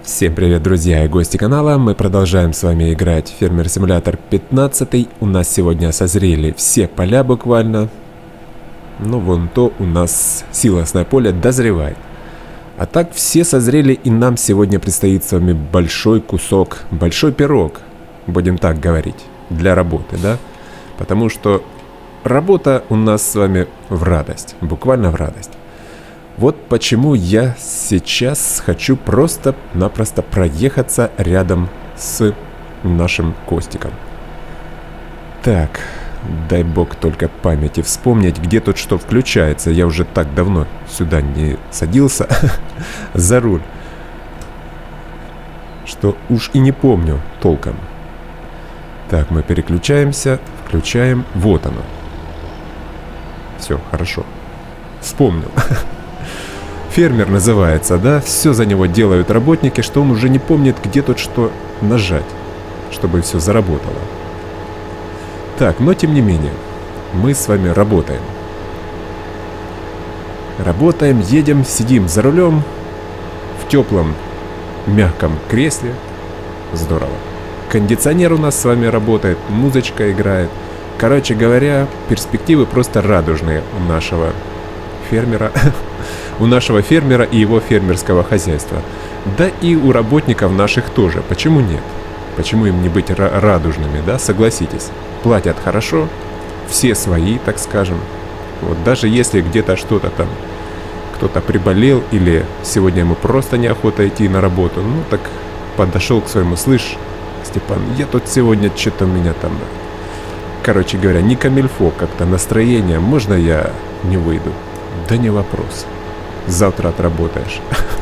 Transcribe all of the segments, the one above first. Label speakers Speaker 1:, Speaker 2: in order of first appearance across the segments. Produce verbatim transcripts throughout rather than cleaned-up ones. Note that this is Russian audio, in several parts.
Speaker 1: Всем привет, друзья и гости канала. Мы продолжаем с вами играть в Farming Simulator пятнадцать. У нас сегодня созрели все поля буквально. Ну, вон то у нас силосное поле дозревает. А так все созрели, и нам сегодня предстоит с вами большой кусок, большой пирог, будем так говорить, для работы, да? Потому что работа у нас с вами в радость, буквально в радость. Вот почему я сейчас хочу просто-напросто проехаться рядом с нашим Костиком. Так, дай бог только памяти вспомнить, где тут что включается. Я уже так давно сюда не садился за руль, что уж и не помню толком. Так, мы переключаемся, включаем. Вот оно. Все, хорошо. Вспомнил. Фермер называется, да? Все за него делают работники, что он уже не помнит, где тут что нажать, чтобы все заработало. Так, но тем не менее, мы с вами работаем. Работаем, едем, сидим за рулем в теплом, мягком кресле. Здорово. Кондиционер у нас с вами работает, музычка играет. Короче говоря, перспективы просто радужные у нашего фермера. У нашего фермера и его фермерского хозяйства. Да и у работников наших тоже. Почему нет? Почему им не быть радужными, да? Согласитесь. Платят хорошо, все свои, так скажем. Вот даже если где-то что-то там, кто-то приболел или сегодня ему просто неохота идти на работу, ну так подошел к своему: слышь, Степан, я тут сегодня что-то у меня там... Короче говоря, не камильфо как-то настроение, можно я не выйду? Да не вопрос. Завтра отработаешь.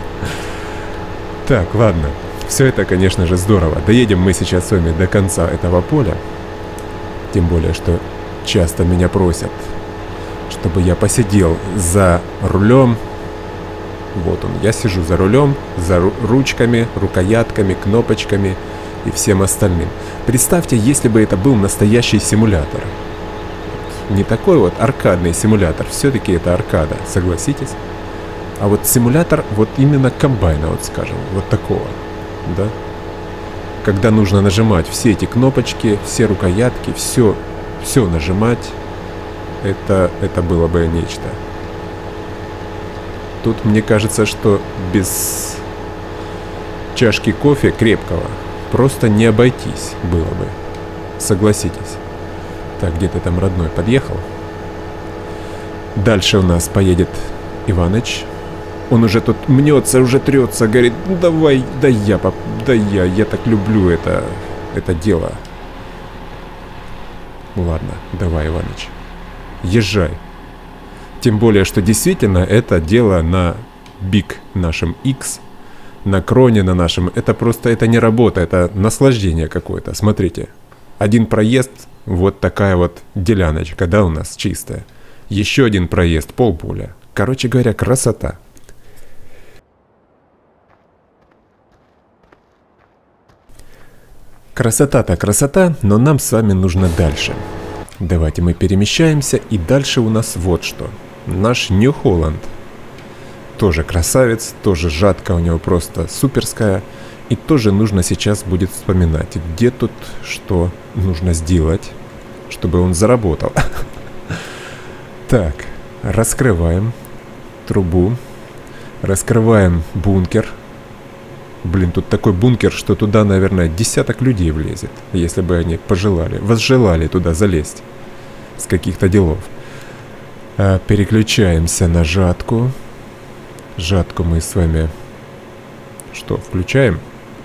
Speaker 1: Так, ладно. Все это, конечно же, здорово. Доедем мы сейчас с вами до конца этого поля. Тем более, что часто меня просят, чтобы я посидел за рулем. Вот он, я сижу за рулем, за ручками, рукоятками, кнопочками и всем остальным. Представьте, если бы это был настоящий симулятор. Не такой вот аркадный симулятор, все-таки это аркада, согласитесь? А вот симулятор вот именно комбайна, вот скажем, вот такого, да? Когда нужно нажимать все эти кнопочки, все рукоятки, все, все нажимать, это, это было бы нечто. Тут мне кажется, что без чашки кофе крепкого просто не обойтись было бы, согласитесь. Так, где-то там родной подъехал. Дальше у нас поедет Иваныч. Он уже тут мнется, уже трется, говорит: ну давай, да я, пап, да я, я так люблю это, это дело. Ладно, давай, Иваныч, езжай. Тем более, что действительно это дело на Биг нашем X, на Кроне на нашем, это просто, это не работа, это наслаждение какое-то. Смотрите, один проезд, вот такая вот деляночка, да, у нас чистая. Еще один проезд, полполя. Короче говоря, красота. Красота-то красота, но нам с вами нужно дальше. Давайте мы перемещаемся, и дальше у нас вот что. Наш Нью-Холланд. Тоже красавец, тоже жатка у него просто суперская. И тоже нужно сейчас будет вспоминать, где тут что нужно сделать, чтобы он заработал. Так, раскрываем трубу, раскрываем бункер. Блин, тут такой бункер, что туда, наверное, десяток людей влезет, если бы они пожелали, возжелали туда залезть с каких-то делов. А, переключаемся на жатку. Жатку мы с вами что, включаем?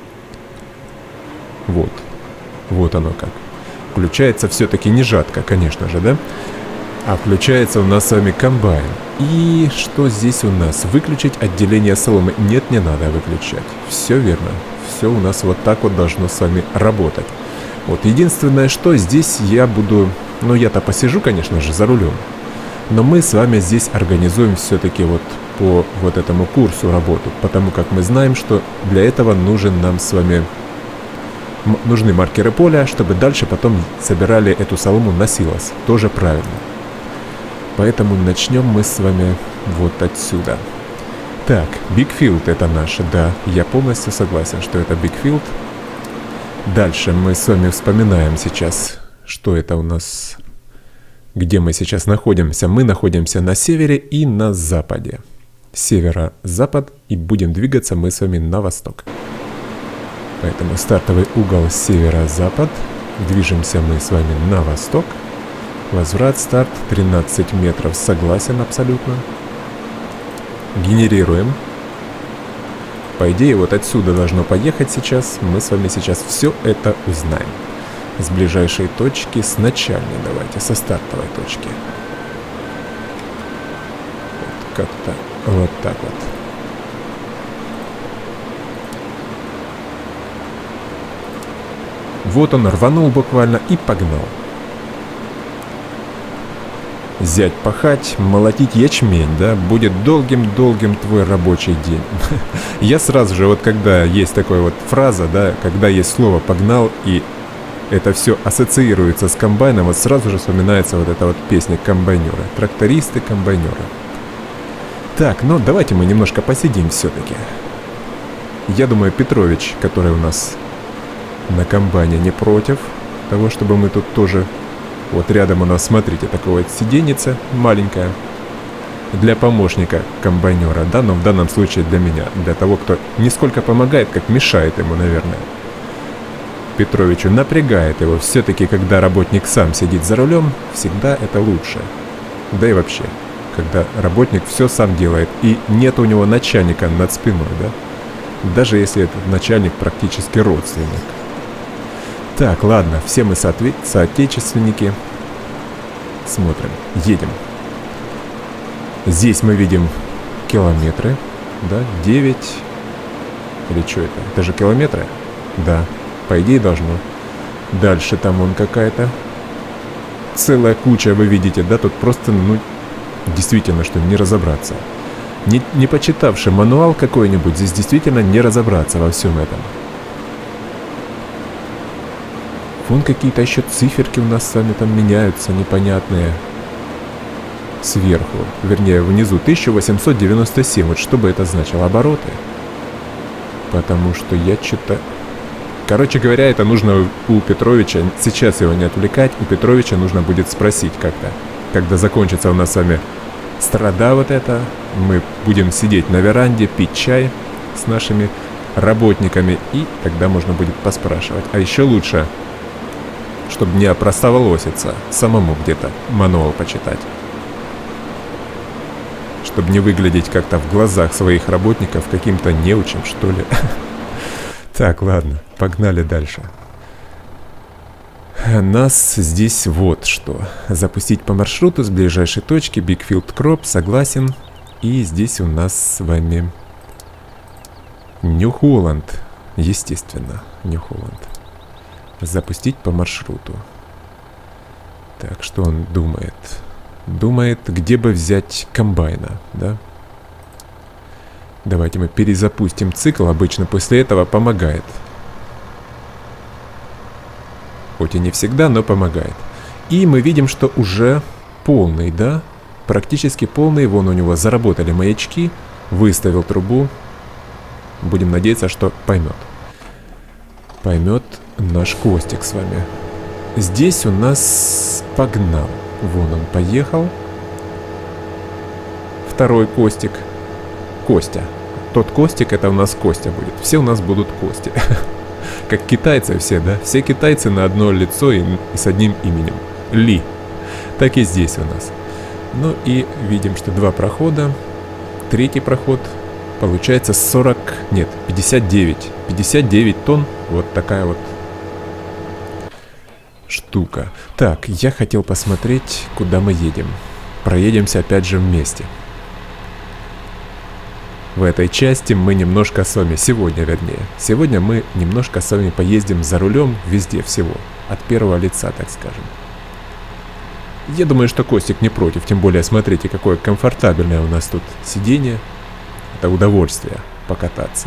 Speaker 1: Вот, вот оно как. Включается все-таки не жатка, конечно же, да? А включается у нас с вами комбайн. И что здесь у нас? Выключить отделение соломы. Нет, не надо выключать. Все верно. Все у нас вот так вот должно с вами работать. Вот единственное, что здесь я буду... Ну, я-то посижу, конечно же, за рулем. Но мы с вами здесь организуем все-таки вот по вот этому курсу работу. Потому как мы знаем, что для этого нужен нам с вами... Нужны маркеры поля, чтобы дальше потом собирали эту солому на силос. Тоже правильно. Поэтому начнем мы с вами вот отсюда. Так, Бигфилд это наше, да. Я полностью согласен, что это Бигфилд. Дальше мы с вами вспоминаем сейчас, что это у нас... Где мы сейчас находимся? Мы находимся на севере и на западе. Северо-запад, и будем двигаться мы с вами на восток. Поэтому стартовый угол северо-запад. Движемся мы с вами на восток. Возврат, старт тринадцать метров. Согласен абсолютно. Генерируем. По идее, вот отсюда должно поехать сейчас. Мы с вами сейчас все это узнаем. С ближайшей точки, с начальной, давайте, со стартовой точки. Вот как-то вот так вот. Вот он рванул буквально и погнал. Зять пахать, молотить ячмень, да, будет долгим-долгим твой рабочий день. Я сразу же, вот когда есть такая вот фраза, да, когда есть слово «погнал» и это все ассоциируется с комбайном, вот сразу же вспоминается вот эта вот песня комбайнера. Трактористы, комбайнеры. Так, ну давайте мы немножко посидим все-таки. Я думаю, Петрович, который у нас на комбайне, не против того, чтобы мы тут тоже... Вот рядом у нас, смотрите, такое вот сиденьице маленькое для помощника комбайнера, да, но в данном случае для меня, для того, кто не сколько помогает, как мешает ему, наверное. Петровичу напрягает его. Все-таки, когда работник сам сидит за рулем, всегда это лучше. Да и вообще, когда работник все сам делает, и нет у него начальника над спиной, да, даже если этот начальник практически родственник. Так, ладно, все мы соотве- соотечественники. Смотрим, едем. Здесь мы видим километры, да, девять. Или что это? Это же километры? Да, по идее должно. Дальше там вон какая-то целая куча, вы видите, да, тут просто, ну, действительно, что не разобраться. Не, не почитавший мануал какой-нибудь, здесь действительно не разобраться во всем этом. Вон какие-то еще циферки у нас с вами там меняются, непонятные. Сверху, вернее внизу, тысяча восемьсот девяносто семь. Вот что бы это значило? Обороты? Потому что я что-то... Короче говоря, это нужно у Петровича, сейчас его не отвлекать, у Петровича нужно будет спросить как-то. Когда закончится у нас с вами страда вот это, мы будем сидеть на веранде, пить чай с нашими работниками, и тогда можно будет поспрашивать. А еще лучше... чтобы не опростоволоситься, самому где-то мануал почитать. Чтобы не выглядеть как-то в глазах своих работников каким-то неучим, что ли. Так, ладно, погнали дальше. Нас здесь вот что. Запустить по маршруту с ближайшей точки, Бигфилд Кроп, согласен. И здесь у нас с вами Нью-Холланд, естественно, Нью-Холланд. Запустить по маршруту. Так, что он думает? Думает, где бы взять комбайна, да? Давайте мы перезапустим цикл. Обычно после этого помогает. Хоть и не всегда, но помогает. И мы видим, что уже полный, да? Практически полный. Вон у него заработали маячки. Выставил трубу. Будем надеяться, что поймет. Поймет наш Костик с вами. Здесь у нас погнал. Вон он поехал. Второй Костик. Костя. Тот Костик, это у нас Костя будет. Все у нас будут Кости. Как китайцы все, да? Все китайцы на одно лицо и, и с одним именем. Ли. Так и здесь у нас. Ну и видим, что два прохода. Третий проход. Получается сорок... Нет, пятьдесят девять. пятьдесят девять тонн. Вот такая вот штука. Так, я хотел посмотреть, куда мы едем. Проедемся опять же вместе. В этой части мы немножко с вами, сегодня вернее, сегодня мы немножко с вами поездим за рулем везде всего. От первого лица, так скажем. Я думаю, что Костик не против. Тем более, смотрите, какое комфортабельное у нас тут сиденье. Это удовольствие покататься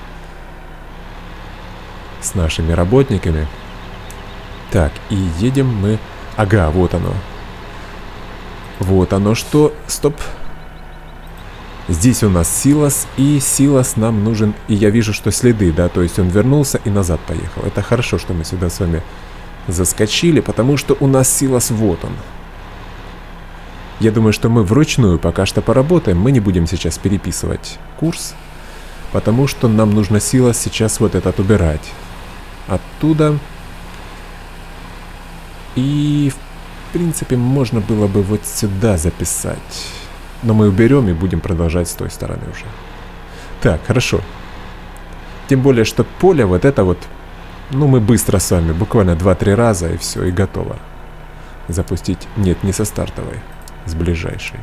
Speaker 1: с нашими работниками. Так, и едем мы... Ага, вот оно. Вот оно что... Стоп. Здесь у нас Силас, и Силас нам нужен, и я вижу, что следы, да, то есть он вернулся и назад поехал. Это хорошо, что мы сюда с вами заскочили, потому что у нас Силас вот он. Я думаю, что мы вручную пока что поработаем, мы не будем сейчас переписывать курс, потому что нам нужно Силас сейчас вот этот убирать оттуда. И, в принципе, можно было бы вот сюда записать. Но мы уберем и будем продолжать с той стороны уже. Так, хорошо. Тем более, что поле вот это вот, ну, мы быстро с вами, буквально два-три раза, и все, и готово. Запустить, нет, не со стартовой, с ближайшей.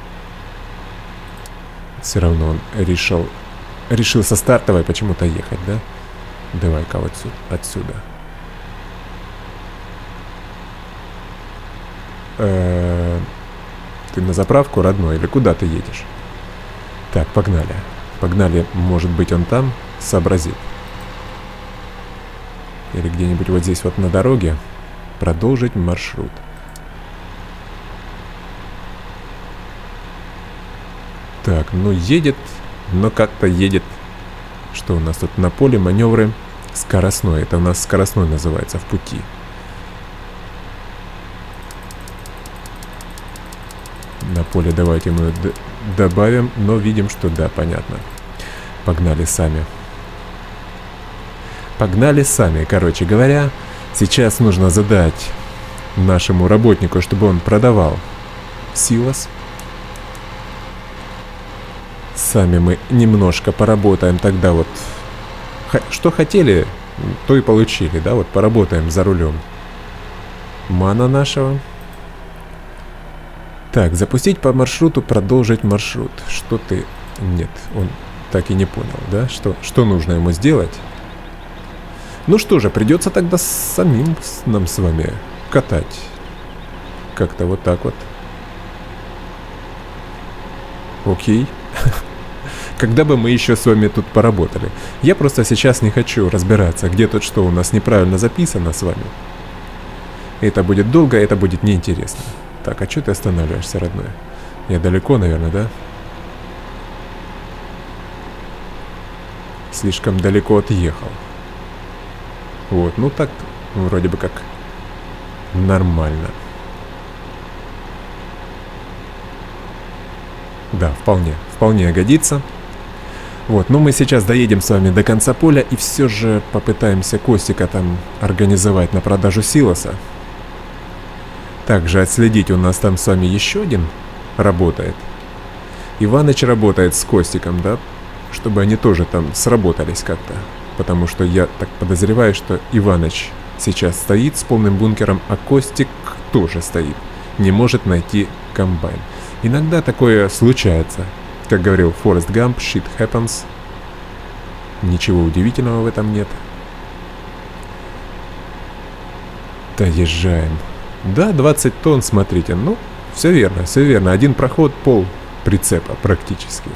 Speaker 1: Все равно он решил, решил со стартовой почему-то ехать, да? Давай-ка вот отсюда. Э-э- Ты на заправку, родной, или куда ты едешь? Так, погнали. Погнали, может быть, он там сообразит. Или где-нибудь вот здесь вот на дороге. Продолжить маршрут. Так, ну едет, но как-то едет. Что у нас тут на поле маневры скоростной. Это у нас скоростной называется, в пути. На поле давайте мы добавим, но видим, что да, понятно. Погнали сами. Погнали сами, короче говоря. Сейчас нужно задать нашему работнику, чтобы он продавал Силас. Сами мы немножко поработаем тогда вот. Что хотели, то и получили, да, вот поработаем за рулем мана нашего. Так, запустить по маршруту, продолжить маршрут. Что ты... Нет, он так и не понял, да? Что, что нужно ему сделать? Ну что же, придется тогда самим нам с вами катать. Как-то вот так вот. Окей. Когда бы мы еще с вами тут поработали? Я просто сейчас не хочу разбираться, где тут что у нас неправильно записано с вами. Это будет долго, это будет неинтересно. Так, а что ты останавливаешься, родной? Я далеко, наверное, да? Слишком далеко отъехал. Вот, ну так, вроде бы как нормально. Да, вполне, вполне годится. Вот, ну мы сейчас доедем с вами до конца поля и все же попытаемся Костика там организовать на продажу Силаса. Также отследить, у нас там с вами еще один работает. Иваныч работает с Костиком, да? Чтобы они тоже там сработались как-то. Потому что я так подозреваю, что Иваныч сейчас стоит с полным бункером, а Костик тоже стоит. Не может найти комбайн. Иногда такое случается. Как говорил Форест Гамп, shit happens. Ничего удивительного в этом нет. Доезжаем. Да, двадцать тонн, смотрите. Ну, все верно, все верно. Один проход, пол прицепа практически.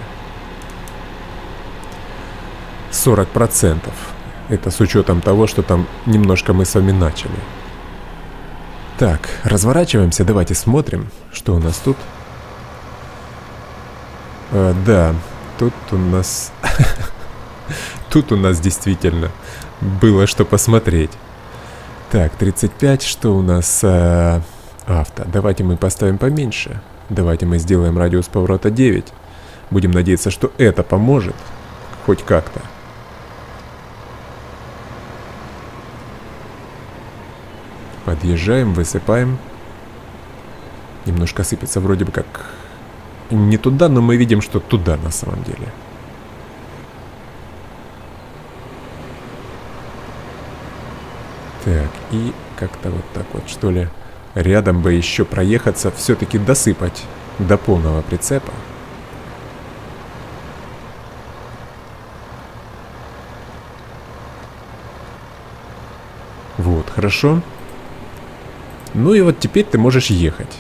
Speaker 1: сорок процентов. Это с учетом того, что там немножко мы с вами начали. Так, разворачиваемся. Давайте смотрим, что у нас тут. А, да, тут у нас... Тут у нас действительно было что посмотреть. Так, тридцать пять, что у нас а, авто? Давайте мы поставим поменьше. Давайте мы сделаем радиус поворота девять. Будем надеяться, что это поможет. Хоть как-то. Подъезжаем, высыпаем. Немножко сыпется вроде бы как не туда, но мы видим, что туда на самом деле. Так, и как-то вот так вот, что ли, рядом бы еще проехаться, все-таки досыпать до полного прицепа. Вот, хорошо. Ну и вот теперь ты можешь ехать.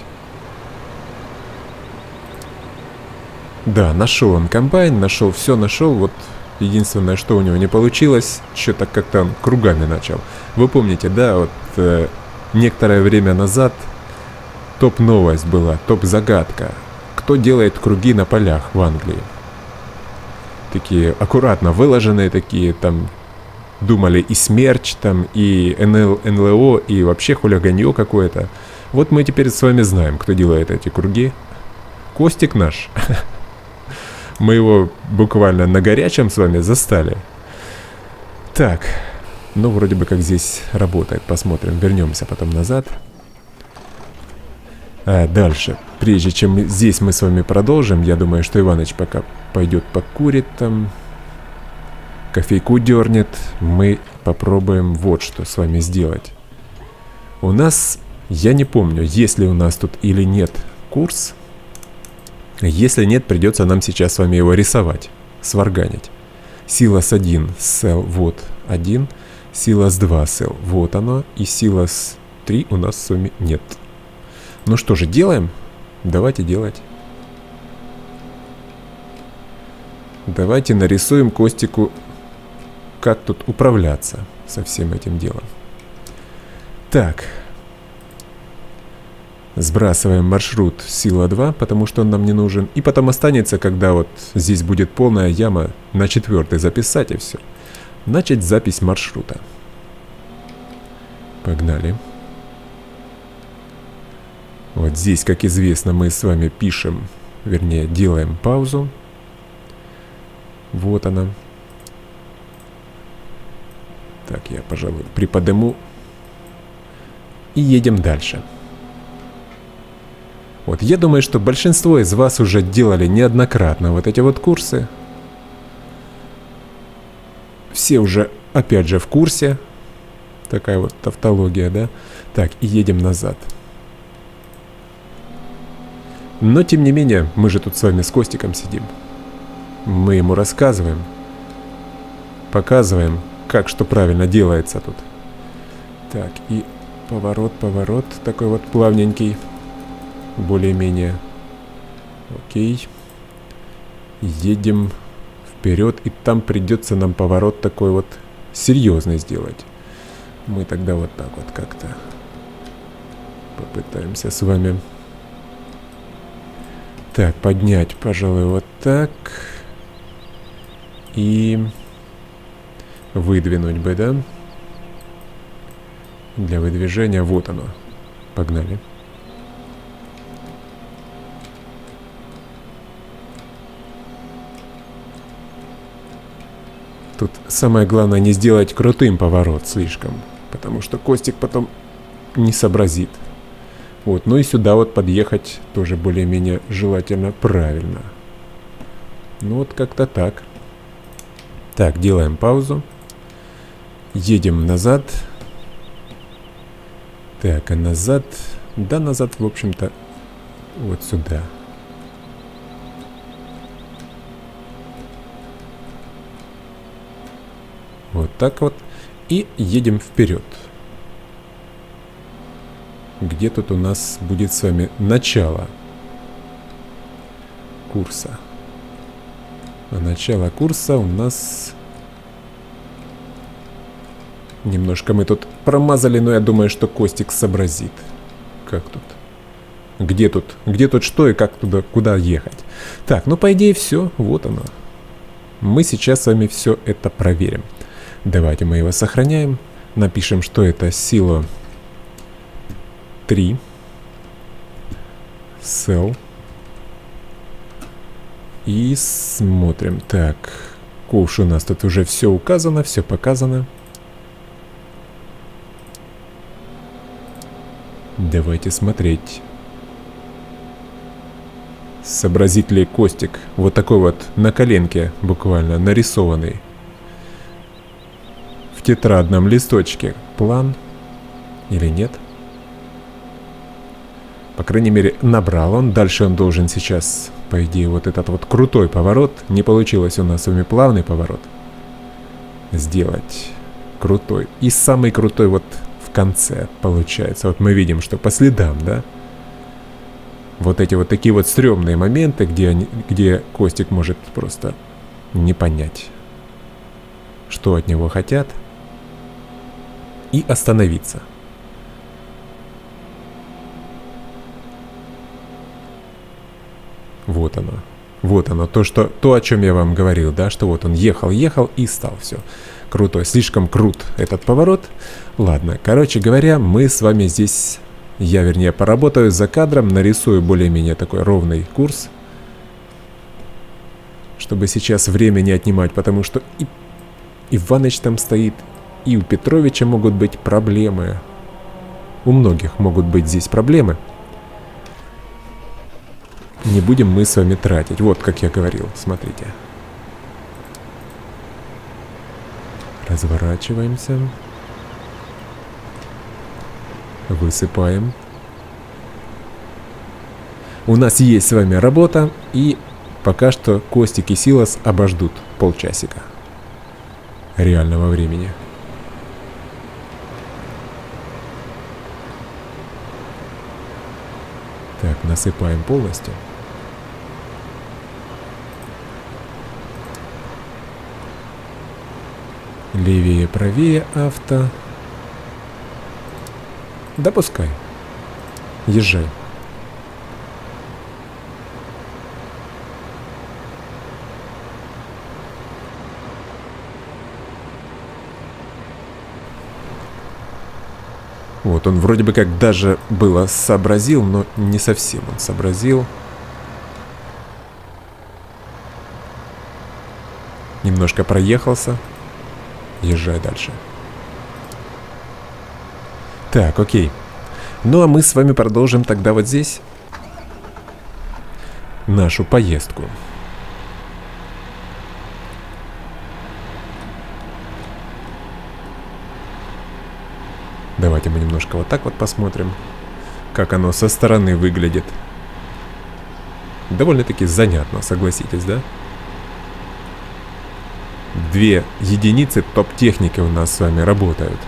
Speaker 1: Да, нашел он комбайн, нашел, все нашел, вот... Единственное, что у него не получилось, что-то как-то он кругами начал. Вы помните, да, вот э, некоторое время назад топ-новость была, топ-загадка. Кто делает круги на полях в Англии? такие аккуратно выложенные, такие там, думали и Смерч, там, и эн эл, эн эл о, и вообще хулиганье какое-то. Вот мы теперь с вами знаем, кто делает эти круги. Костик наш. Мы его буквально на горячем с вами застали. Так, ну вроде бы как здесь работает. Посмотрим, вернемся потом назад. А дальше, прежде чем здесь мы с вами продолжим, я думаю, что Иваныч пока пойдет покурит там, кофейку дернет, мы попробуем вот что с вами сделать. У нас, я не помню, есть ли у нас тут или нет курс. Если нет, придется нам сейчас с вами его рисовать, сварганить. Силас один, сел, вот один, Силас два, сел, вот оно, и Силас три у нас с вами нет. Ну что же, делаем? Давайте делать. Давайте нарисуем Костику, как тут управляться со всем этим делом. Так. Сбрасываем маршрут сила два, потому что он нам не нужен. И потом останется, когда вот здесь будет полная яма, на четвертый записать и все. Начать запись маршрута. Погнали. Вот здесь, как известно, мы с вами пишем, вернее, делаем паузу. Вот она. Так, я, пожалуй, приподниму. И едем дальше. Вот, я думаю, что большинство из вас уже делали неоднократно вот эти вот курсы. Все уже, опять же, в курсе. Такая вот тавтология, да? Так, и едем назад. Но, тем не менее, мы же тут с вами с Костиком сидим. Мы ему рассказываем, показываем, как что правильно делается тут. Так, и поворот, поворот, такой вот плавненький, более-менее. Окей. Едем вперед, и там придется нам поворот такой вот серьезный сделать. Мы тогда вот так вот как-то попытаемся с вами... Так, поднять, пожалуй, вот так. И выдвинуть бы, да? Для выдвижения, вот оно. Погнали. Тут самое главное не сделать крутым поворот слишком, потому что Костик потом не сообразит. Вот, ну и сюда вот подъехать тоже более-менее желательно правильно. Ну вот как-то так. Так, делаем паузу. Едем назад. Так, а назад... Да, назад, в общем-то, вот сюда. Вот так вот. И едем вперед. Где тут у нас будет с вами начало курса? А начало курса у нас... Немножко мы тут промазали, но я думаю, что Костик сообразит. Как тут? Где тут? Где тут что и как туда, куда ехать? Так, ну по идее все. Вот оно. Мы сейчас с вами все это проверим. Давайте мы его сохраняем. Напишем, что это сила три. Cell. И смотрим. Так, ковш у нас тут уже все указано, все показано. Давайте смотреть. Сообразит ли Костик вот такой вот на коленке буквально нарисованный в тетрадном листочке план или нет? По крайней мере, набрал он. Дальше он должен сейчас, по идее, вот этот вот крутой поворот. Не получилось у нас с вами плавный поворот сделать крутой. И самый крутой вот в конце получается. Вот мы видим, что по следам, да? Вот эти вот такие вот стрёмные моменты, где, они, где Костик может просто не понять, что от него хотят, и остановиться. Вот оно. Вот оно, то, что, то, о чем я вам говорил, да, что вот он ехал, ехал и стал, все. Крутой, слишком крут этот поворот. Ладно, короче говоря, мы с вами здесь, я вернее поработаю за кадром, нарисую более-менее такой ровный курс, чтобы сейчас время не отнимать, потому что и Иваныч там стоит, и у Петровича могут быть проблемы. У многих могут быть здесь проблемы. Не будем мы с вами тратить. Вот, как я говорил, смотрите. Разворачиваемся. Высыпаем. У нас есть с вами работа, и пока что Костик и Силас обождут полчасика реального времени. Так, насыпаем полностью. Левее, правее авто. Допускай. Езжай. Вот он вроде бы как даже было сообразил, но не совсем он сообразил. Немножко проехался. Езжай дальше. Так, окей. Ну а мы с вами продолжим тогда вот здесь нашу поездку. Давайте мы немножко вот так вот посмотрим, как оно со стороны выглядит. Довольно-таки занятно, согласитесь, да? Две единицы топ-техники у нас с вами работают.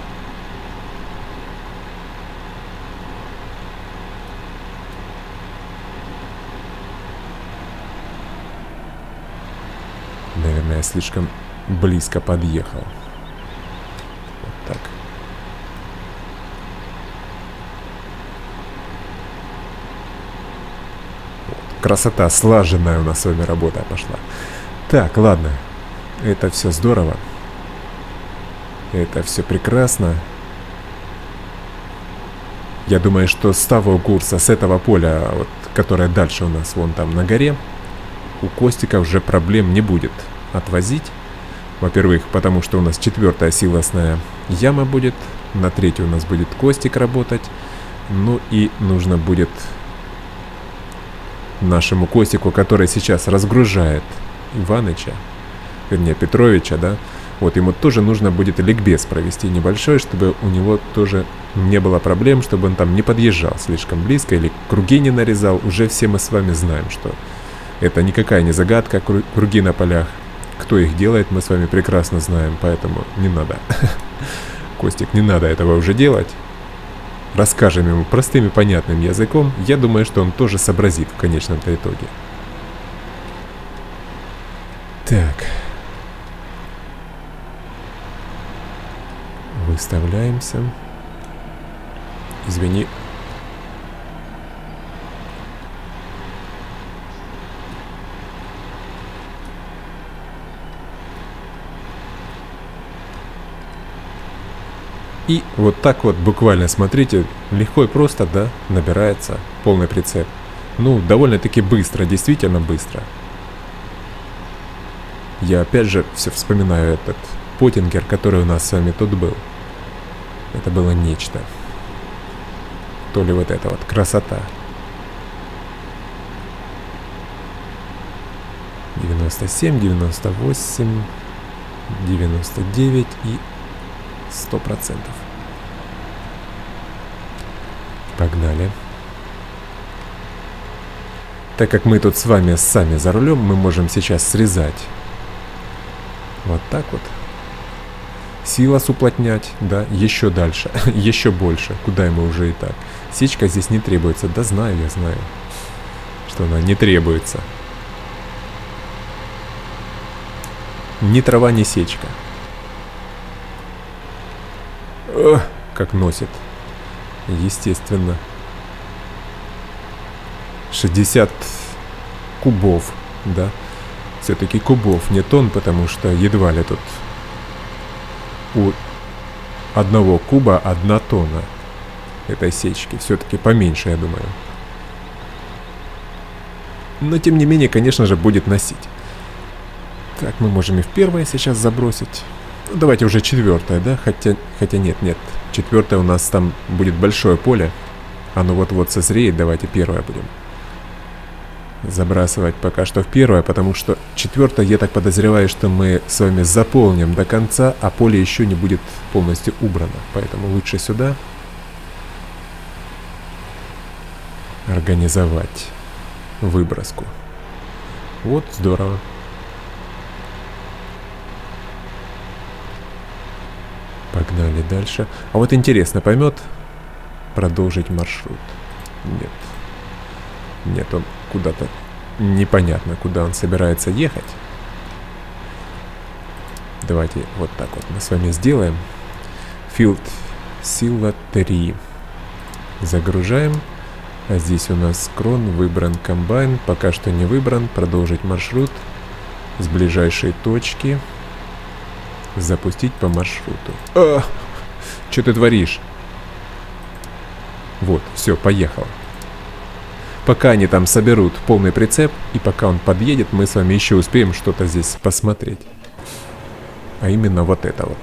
Speaker 1: Наверное, я слишком близко подъехал. Вот так. Красота, слаженная у нас с вами работа пошла. Так, ладно. Это все здорово. Это все прекрасно. Я думаю, что с того курса, с этого поля, вот, которое дальше у нас вон там на горе, у Костика уже проблем не будет отвозить. Во-первых, потому что у нас четвертая силосная яма будет. На третьей у нас будет Костик работать. Ну и нужно будет нашему Костику, который сейчас разгружает Иваныча, вернее Петровича, да, вот ему тоже нужно будет ликбез провести небольшой, чтобы у него тоже не было проблем, чтобы он там не подъезжал слишком близко или круги не нарезал. Уже все мы с вами знаем, что это никакая не загадка, круги на полях. Кто их делает, мы с вами прекрасно знаем, поэтому не надо. Костик, не надо этого уже делать. Расскажем ему простым и понятным языком. Я думаю, что он тоже сообразит в конечном-то итоге. Так. Выставляемся. Извини. И вот так вот буквально, смотрите, легко и просто, да, набирается полный прицеп. Ну, довольно-таки быстро, действительно быстро. Я опять же все вспоминаю этот Поттингер, который у нас с вами тут был. Это было нечто. То ли вот это вот красота. девяносто семь, девяносто восемь, девяносто девять и сто процентов. Погнали. Так как мы тут с вами сами за рулем, мы можем сейчас срезать вот так вот. Силос уплотнять, да, еще дальше, еще больше, куда ему уже и так. Сечка здесь не требуется, да знаю, я знаю, что она не требуется. Ни трава, ни сечка. Ох, как носит. Естественно. шестьдесят кубов да. Все-таки кубов не тонн, потому что едва ли тут у одного куба одна тонна этой сечки. Все-таки поменьше, я думаю. Но тем не менее, конечно же, будет носить. Так, мы можем и в первое сейчас забросить. Ну, давайте уже четвертое, да? Хотя, хотя нет, нет. Четвертое у нас там будет большое поле. Оно вот-вот созреет. Давайте первое будем забрасывать пока что в первое, потому что четвертое, я так подозреваю, что мы с вами заполним до конца, а поле еще не будет полностью убрано. Поэтому лучше сюда организовать выброску. Вот, здорово. Погнали дальше. А вот интересно, поймет продолжить маршрут? Нет. Нет, он куда-то непонятно, куда он собирается ехать. Давайте вот так вот мы с вами сделаем. Field сила три. Загружаем. А здесь у нас крон, выбран комбайн. Пока что не выбран. Продолжить маршрут с ближайшей точки. Запустить по маршруту. А! Что ты творишь? Вот, все, поехал. Пока они там соберут полный прицеп, и пока он подъедет, мы с вами еще успеем что-то здесь посмотреть. А именно вот это вот.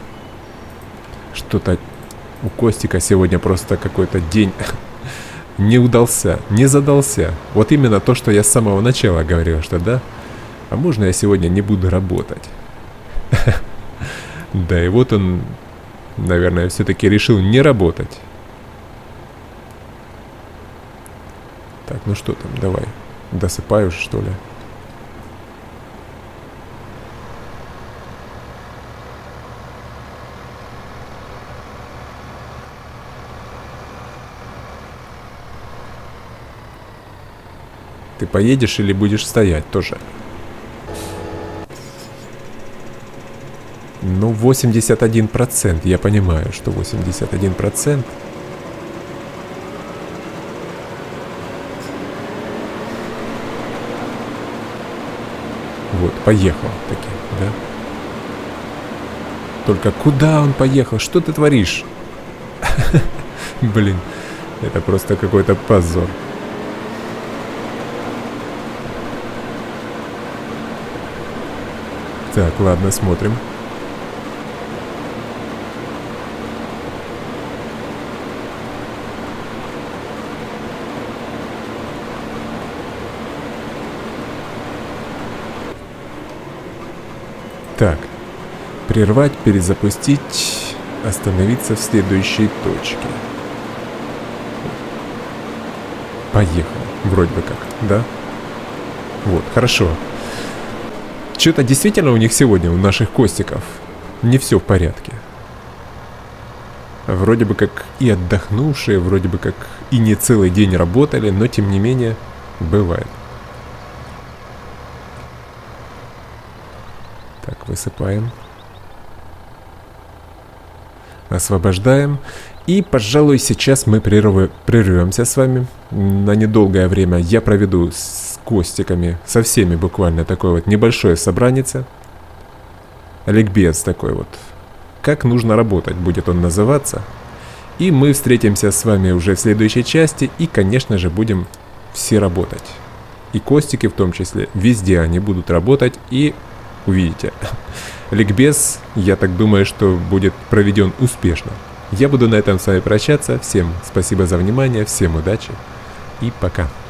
Speaker 1: Что-то у Костика сегодня просто какой-то день не удался, не задался. Вот именно то, что я с самого начала говорил, что да, а можно я сегодня не буду работать? Да, и вот он, наверное, все-таки решил не работать. Так, ну что там, давай. Досыпай уже, что ли. Ты поедешь или будешь стоять тоже? Ну, восемьдесят один процент. Я понимаю, что восемьдесят один процент. Вот, поехал таки, да? Только куда он поехал? Что ты творишь? Блин, это просто какой-то позор. Так, ладно, смотрим. Так, прервать, перезапустить, остановиться в следующей точке. Поехал, вроде бы как, да? Вот, хорошо. Что-то действительно у них сегодня, у наших Костиков, не все в порядке. Вроде бы как и отдохнувшие, вроде бы как и не целый день работали, но тем не менее бывает. Так, высыпаем. Освобождаем. И, пожалуй, сейчас мы прерв... прервемся с вами на недолгое время. Я проведу с Костиками, со всеми буквально такое вот небольшое собранице. Ликбез такой вот. Как нужно работать, будет он называться. И мы встретимся с вами уже в следующей части. И, конечно же, будем все работать. И Костики в том числе. Везде они будут работать. И увидите. Ликбез, я так думаю, что будет проведен успешно. Я буду на этом с вами прощаться. Всем спасибо за внимание, всем удачи и пока.